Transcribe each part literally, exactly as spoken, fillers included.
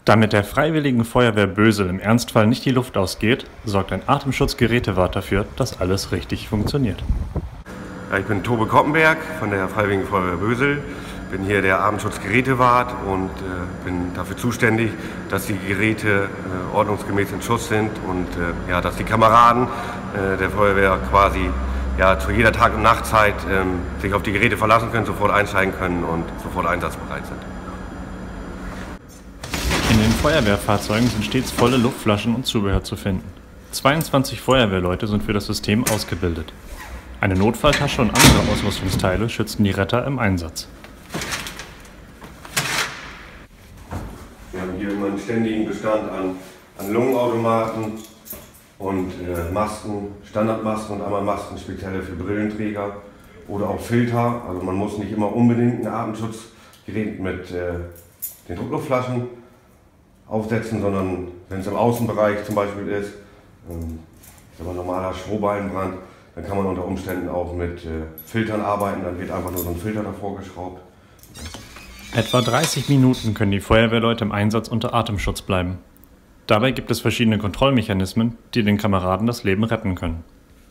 Damit der Freiwilligen Feuerwehr Bösel im Ernstfall nicht die Luft ausgeht, sorgt ein Atemschutzgerätewart dafür, dass alles richtig funktioniert. Ja, ich bin Tobe Koppenberg von der Freiwilligen Feuerwehr Bösel, bin hier der Atemschutzgerätewart und äh, bin dafür zuständig, dass die Geräte äh, ordnungsgemäß in Schuss sind und äh, ja, dass die Kameraden äh, der Feuerwehr quasi ja, zu jeder Tag- und Nachtzeit ähm, sich auf die Geräte verlassen können, sofort einsteigen können und sofort einsatzbereit sind. In den Feuerwehrfahrzeugen sind stets volle Luftflaschen und Zubehör zu finden. zweiundzwanzig Feuerwehrleute sind für das System ausgebildet. Eine Notfalltasche und andere Ausrüstungsteile schützen die Retter im Einsatz. Wir haben hier immer einen ständigen Bestand an, an Lungenautomaten und äh, Masken, Standardmasken und einmal Masken spezielle für Brillenträger oder auch Filter. Also man muss nicht immer unbedingt ein Atemschutzgerät mit äh, den Druckluftflaschen aufsetzen, sondern wenn es im Außenbereich zum Beispiel ist, ähm, ist ein normaler Strohballenbrand, dann kann man unter Umständen auch mit äh, Filtern arbeiten, dann wird einfach nur so ein Filter davor geschraubt. Etwa dreißig Minuten können die Feuerwehrleute im Einsatz unter Atemschutz bleiben. Dabei gibt es verschiedene Kontrollmechanismen, die den Kameraden das Leben retten können.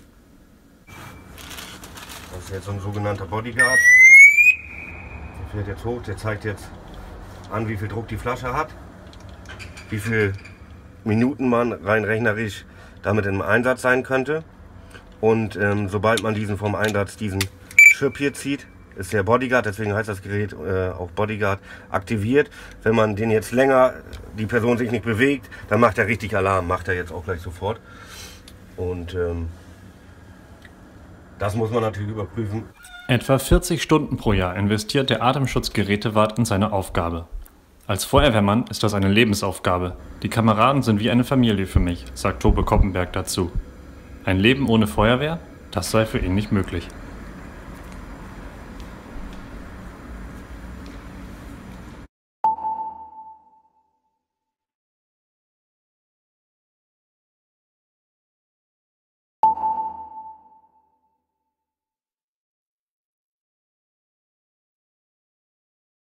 Das ist jetzt so ein sogenannter Bodyguard. Der fährt jetzt hoch, der zeigt jetzt an, wie viel Druck die Flasche hat, wie viele Minuten man rein rechnerisch damit im Einsatz sein könnte. Und ähm, sobald man diesen vom Einsatz, diesen Chip hier zieht, ist der Bodyguard, deswegen heißt das Gerät äh, auch Bodyguard, aktiviert. Wenn man den jetzt länger, die Person sich nicht bewegt, dann macht er richtig Alarm, macht er jetzt auch gleich sofort. Und ähm, das muss man natürlich überprüfen. Etwa vierzig Stunden pro Jahr investiert der Atemschutzgerätewart in seine Aufgabe. Als Feuerwehrmann ist das eine Lebensaufgabe. Die Kameraden sind wie eine Familie für mich, sagt Tobe Koppenberg dazu. Ein Leben ohne Feuerwehr? Das sei für ihn nicht möglich.